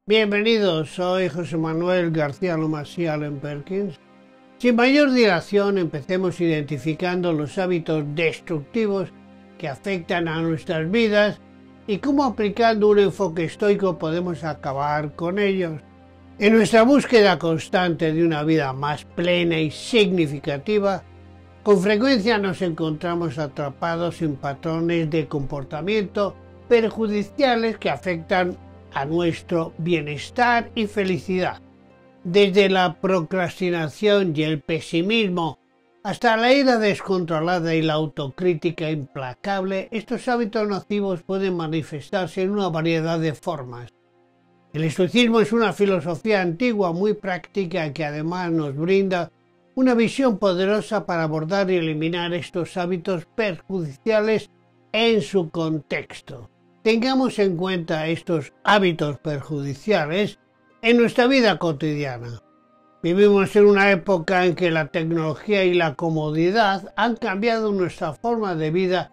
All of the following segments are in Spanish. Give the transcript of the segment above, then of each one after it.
Bienvenidos, soy José Manuel García Lomasí Allen Perkins. Sin mayor dilación, empecemos identificando los hábitos destructivos que afectan a nuestras vidas y cómo aplicando un enfoque estoico podemos acabar con ellos. En nuestra búsqueda constante de una vida más plena y significativa, con frecuencia nos encontramos atrapados en patrones de comportamiento perjudiciales que afectan a nuestro bienestar y felicidad. Desde la procrastinación y el pesimismo hasta la ira descontrolada y la autocrítica implacable, estos hábitos nocivos pueden manifestarse en una variedad de formas. El estoicismo es una filosofía antigua muy práctica que además nos brinda una visión poderosa para abordar y eliminar estos hábitos perjudiciales en su contexto. Tengamos en cuenta estos hábitos perjudiciales en nuestra vida cotidiana. Vivimos en una época en que la tecnología y la comodidad han cambiado nuestra forma de vida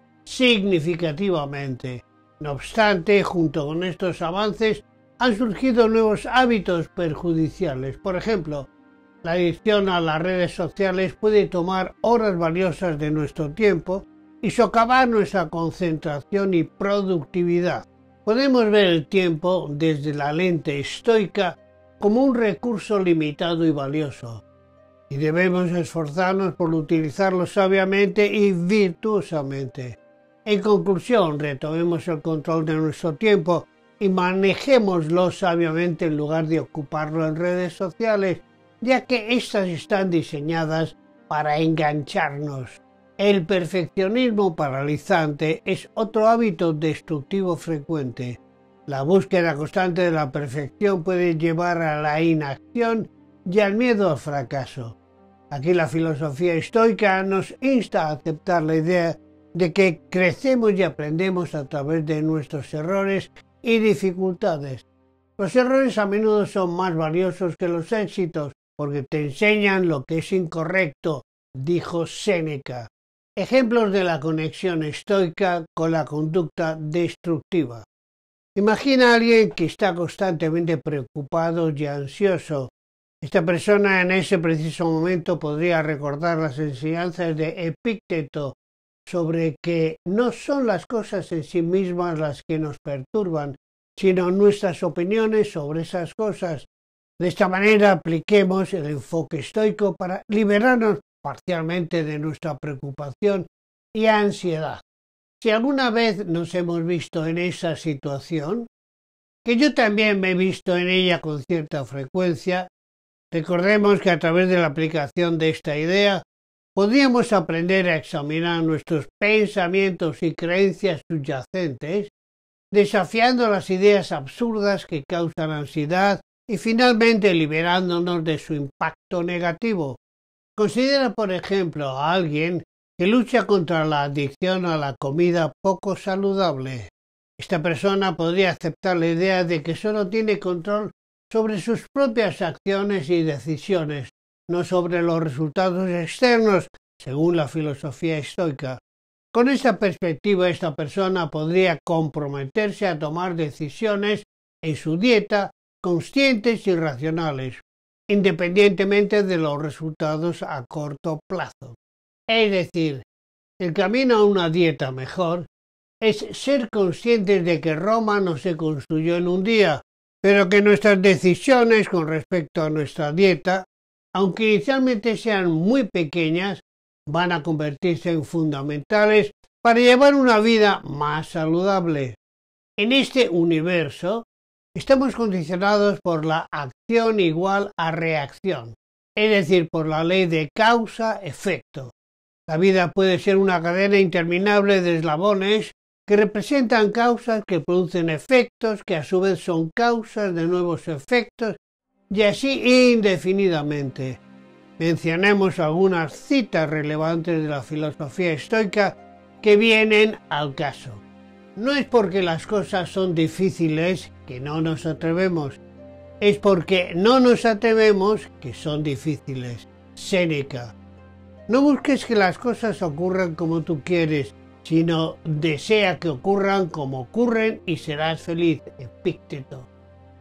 significativamente. No obstante, junto con estos avances, han surgido nuevos hábitos perjudiciales. Por ejemplo, la adicción a las redes sociales puede tomar horas valiosas de nuestro tiempo y socavar nuestra concentración y productividad. Podemos ver el tiempo desde la lente estoica como un recurso limitado y valioso, y debemos esforzarnos por utilizarlo sabiamente y virtuosamente. En conclusión, retomemos el control de nuestro tiempo y manejémoslo sabiamente en lugar de ocuparlo en redes sociales, ya que éstas están diseñadas para engancharnos. El perfeccionismo paralizante es otro hábito destructivo frecuente. La búsqueda constante de la perfección puede llevar a la inacción y al miedo al fracaso. Aquí la filosofía estoica nos insta a aceptar la idea de que crecemos y aprendemos a través de nuestros errores y dificultades. Los errores a menudo son más valiosos que los éxitos porque te enseñan lo que es incorrecto, dijo Séneca. Ejemplos de la conexión estoica con la conducta destructiva. Imagina a alguien que está constantemente preocupado y ansioso. Esta persona en ese preciso momento podría recordar las enseñanzas de Epicteto sobre que no son las cosas en sí mismas las que nos perturban, sino nuestras opiniones sobre esas cosas. De esta manera apliquemos el enfoque estoico para liberarnos parcialmente de nuestra preocupación y ansiedad. Si alguna vez nos hemos visto en esa situación, que yo también me he visto en ella con cierta frecuencia, recordemos que a través de la aplicación de esta idea podríamos aprender a examinar nuestros pensamientos y creencias subyacentes, desafiando las ideas absurdas que causan ansiedad y finalmente liberándonos de su impacto negativo. Considera, por ejemplo, a alguien que lucha contra la adicción a la comida poco saludable. Esta persona podría aceptar la idea de que solo tiene control sobre sus propias acciones y decisiones, no sobre los resultados externos, según la filosofía estoica. Con esta perspectiva, esta persona podría comprometerse a tomar decisiones en su dieta conscientes y racionales, independientemente de los resultados a corto plazo. Es decir, el camino a una dieta mejor es ser conscientes de que Roma no se construyó en un día, pero que nuestras decisiones con respecto a nuestra dieta, aunque inicialmente sean muy pequeñas, van a convertirse en fundamentales para llevar una vida más saludable. En este universo, estamos condicionados por la acción igual a reacción, es decir, por la ley de causa-efecto. La vida puede ser una cadena interminable de eslabones que representan causas que producen efectos que a su vez son causas de nuevos efectos y así indefinidamente. Mencionemos algunas citas relevantes de la filosofía estoica que vienen al caso. No es porque las cosas son difíciles que no nos atrevemos, es porque no nos atrevemos que son difíciles. Séneca. No busques que las cosas ocurran como tú quieres, sino desea que ocurran como ocurren y serás feliz. Epicteto.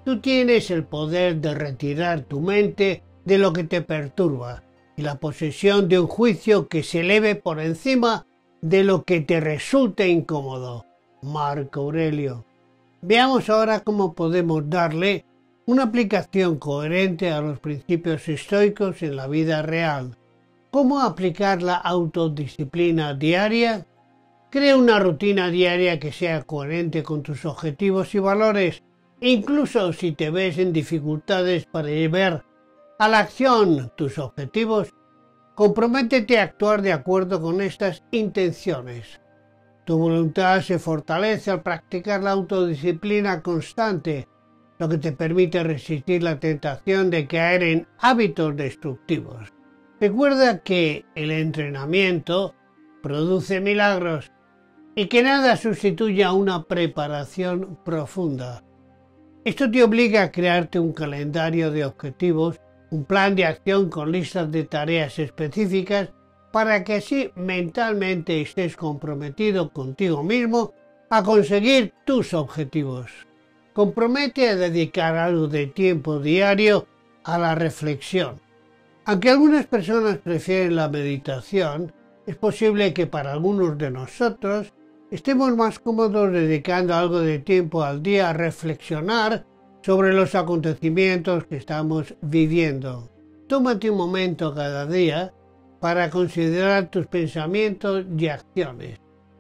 Tú tienes el poder de retirar tu mente de lo que te perturba y la posesión de un juicio que se eleve por encima de lo que te resulte incómodo. Marco Aurelio. Veamos ahora cómo podemos darle una aplicación coherente a los principios estoicos en la vida real. ¿Cómo aplicar la autodisciplina diaria? Crea una rutina diaria que sea coherente con tus objetivos y valores, incluso si te ves en dificultades para llevar a la acción tus objetivos. Comprométete a actuar de acuerdo con estas intenciones. Tu voluntad se fortalece al practicar la autodisciplina constante, lo que te permite resistir la tentación de caer en hábitos destructivos. Recuerda que el entrenamiento produce milagros y que nada sustituye a una preparación profunda. Esto te obliga a crearte un calendario de objetivos, un plan de acción con listas de tareas específicas para que así mentalmente estés comprometido contigo mismo a conseguir tus objetivos. Compromete a dedicar algo de tiempo diario a la reflexión. Aunque algunas personas prefieren la meditación, es posible que para algunos de nosotros estemos más cómodos dedicando algo de tiempo al día a reflexionar sobre los acontecimientos que estamos viviendo. Tómate un momento cada día para considerar tus pensamientos y acciones.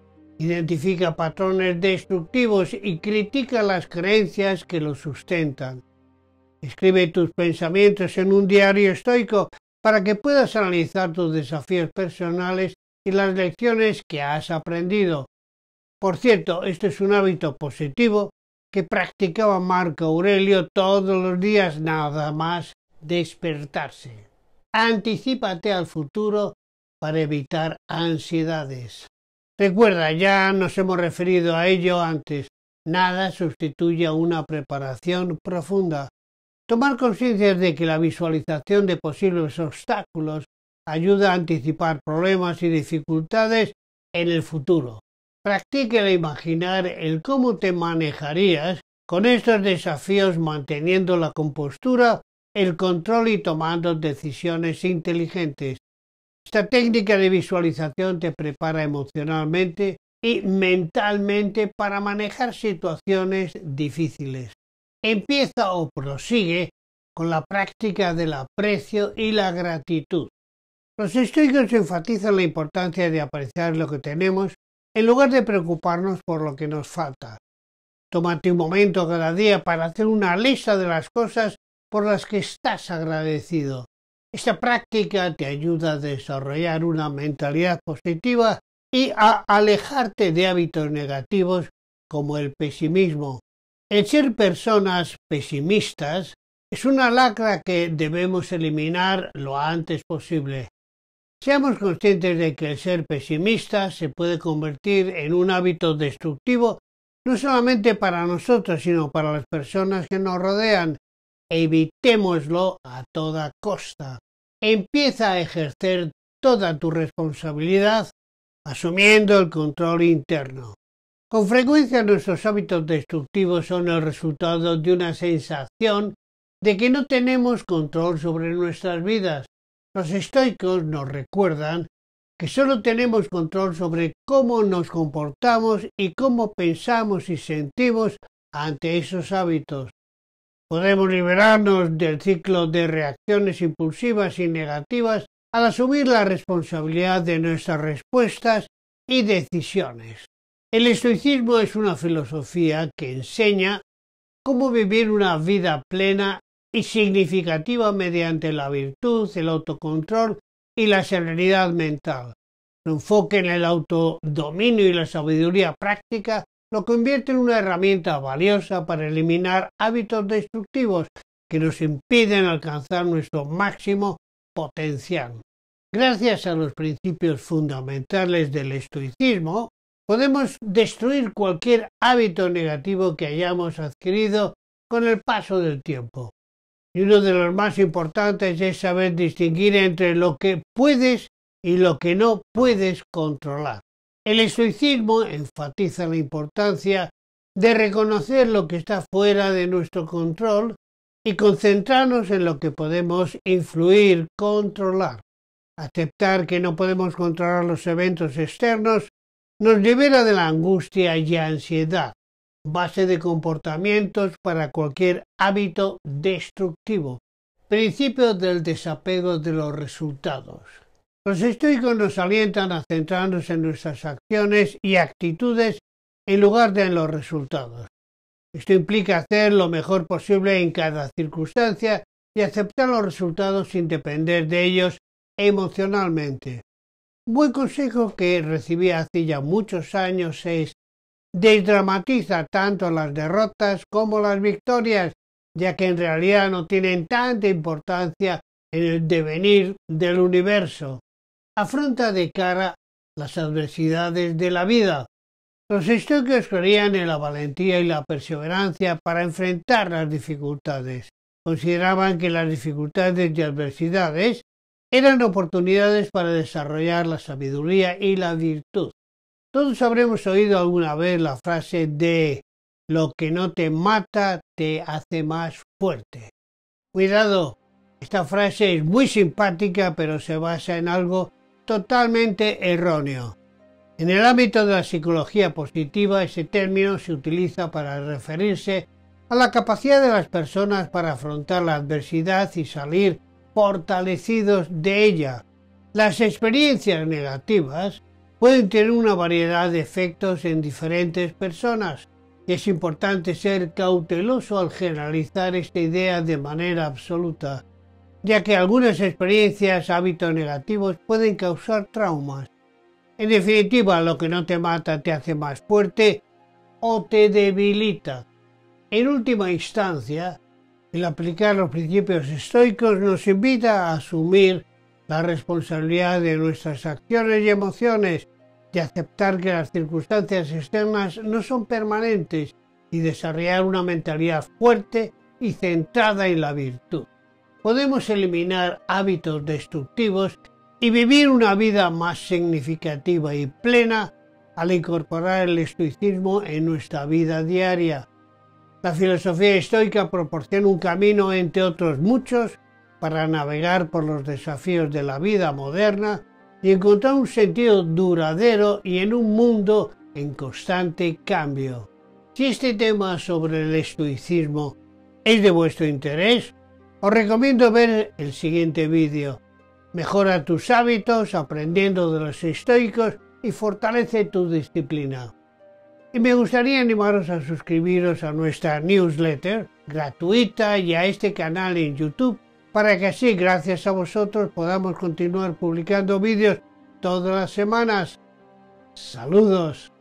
Identifica patrones destructivos y critica las creencias que los sustentan. Escribe tus pensamientos en un diario estoico para que puedas analizar tus desafíos personales y las lecciones que has aprendido. Por cierto, este es un hábito positivo que practicaba Marco Aurelio todos los días nada más despertarse. Anticípate al futuro para evitar ansiedades. Recuerda, ya nos hemos referido a ello antes, nada sustituye a una preparación profunda. Tomar conciencia de que la visualización de posibles obstáculos ayuda a anticipar problemas y dificultades en el futuro. Practica el imaginar el cómo te manejarías con estos desafíos manteniendo la compostura, el control y tomando decisiones inteligentes. Esta técnica de visualización te prepara emocionalmente y mentalmente para manejar situaciones difíciles. Empieza o prosigue con la práctica del aprecio y la gratitud. Los estoicos enfatizan la importancia de apreciar lo que tenemos en lugar de preocuparnos por lo que nos falta. Tómate un momento cada día para hacer una lista de las cosas por las que estás agradecido. Esta práctica te ayuda a desarrollar una mentalidad positiva y a alejarte de hábitos negativos como el pesimismo. El ser personas pesimistas es una lacra que debemos eliminar lo antes posible. Seamos conscientes de que el ser pesimista se puede convertir en un hábito destructivo no solamente para nosotros, sino para las personas que nos rodean. Evitémoslo a toda costa. Empieza a ejercer toda tu responsabilidad asumiendo el control interno. Con frecuencia nuestros hábitos destructivos son el resultado de una sensación de que no tenemos control sobre nuestras vidas. Los estoicos nos recuerdan que solo tenemos control sobre cómo nos comportamos y cómo pensamos y sentimos ante esos hábitos. Podemos liberarnos del ciclo de reacciones impulsivas y negativas al asumir la responsabilidad de nuestras respuestas y decisiones. El estoicismo es una filosofía que enseña cómo vivir una vida plena y significativa mediante la virtud, el autocontrol y la serenidad mental. Su enfoque en el autodominio y la sabiduría práctica lo convierte en una herramienta valiosa para eliminar hábitos destructivos que nos impiden alcanzar nuestro máximo potencial. Gracias a los principios fundamentales del estoicismo, podemos destruir cualquier hábito negativo que hayamos adquirido con el paso del tiempo. Y uno de los más importantes es saber distinguir entre lo que puedes y lo que no puedes controlar. El estoicismo enfatiza la importancia de reconocer lo que está fuera de nuestro control y concentrarnos en lo que podemos influir, controlar. Aceptar que no podemos controlar los eventos externos nos libera de la angustia y ansiedad, base de comportamientos para cualquier hábito destructivo. Principio del desapego de los resultados. Los estoicos nos alientan a centrarnos en nuestras acciones y actitudes en lugar de en los resultados. Esto implica hacer lo mejor posible en cada circunstancia y aceptar los resultados sin depender de ellos emocionalmente. Un buen consejo que recibí hace ya muchos años es: desdramatiza tanto las derrotas como las victorias, ya que en realidad no tienen tanta importancia en el devenir del universo. Afronta de cara las adversidades de la vida. Los estoicos creían en la valentía y la perseverancia para enfrentar las dificultades. Consideraban que las dificultades y adversidades eran oportunidades para desarrollar la sabiduría y la virtud. Todos habremos oído alguna vez la frase de lo que no te mata te hace más fuerte. Cuidado, esta frase es muy simpática, pero se basa en algo totalmente erróneo. En el ámbito de la psicología positiva, ese término se utiliza para referirse a la capacidad de las personas para afrontar la adversidad y salir fortalecidos de ella. Las experiencias negativas pueden tener una variedad de efectos en diferentes personas, y es importante ser cauteloso al generalizar esta idea de manera absoluta, ya que algunas experiencias, hábitos negativos pueden causar traumas. En definitiva, lo que no te mata te hace más fuerte o te debilita. En última instancia, el aplicar los principios estoicos nos invita a asumir la responsabilidad de nuestras acciones y emociones, de aceptar que las circunstancias externas no son permanentes y desarrollar una mentalidad fuerte y centrada en la virtud. Podemos eliminar hábitos destructivos y vivir una vida más significativa y plena al incorporar el estoicismo en nuestra vida diaria. La filosofía estoica proporciona un camino, entre otros muchos, para navegar por los desafíos de la vida moderna y encontrar un sentido duradero y en un mundo en constante cambio. Si este tema sobre el estoicismo es de vuestro interés, os recomiendo ver el siguiente vídeo. Mejora tus hábitos aprendiendo de los estoicos y fortalece tu disciplina. Y me gustaría animaros a suscribiros a nuestra newsletter gratuita y a este canal en YouTube, para que así, gracias a vosotros, podamos continuar publicando vídeos todas las semanas. ¡Saludos!